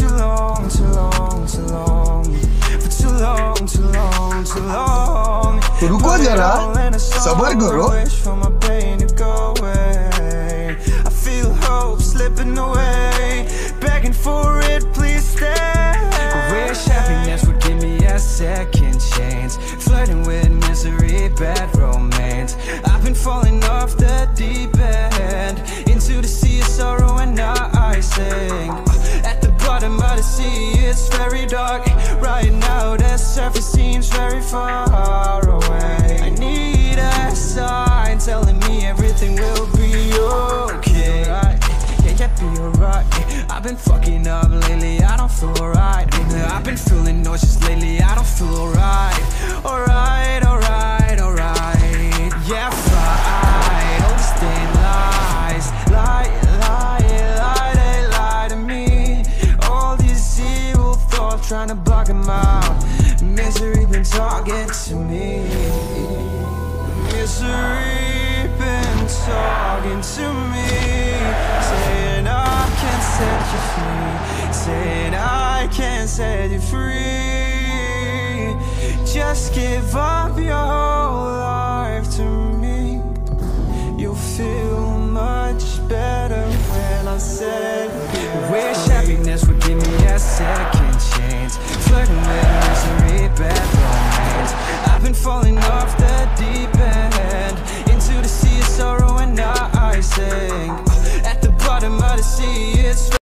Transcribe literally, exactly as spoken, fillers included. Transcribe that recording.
too long, too long, too long. For too long, too long, too long. रुको जरा, सबर करो. I feel hope slipping away, begging for it, please stay. Wish happiness would give me a second chance, flirting with misery, bad romance. I've been falling off the deep end, into the sea of sorrow and now I sing. At the bottom of the sea, it's very dark. Right now the surface seems very far away. I need a sign telling me everything will be okay. Yeah, yeah, be alright. I've been fucking up lately, I don't feel right. I've been feeling nauseous lately, I don't feel alright. Alright, alright, alright. Yeah, fight all these damn lies. Lie, lie, lie, they lie to me. All these evil thoughts trying to block them out. Misery been talking to me. Misery been talking to me, saying I can't set you free, saying I can't set you free. Just give up your whole life to me. You'll feel much better when I said, wish happiness would give me a second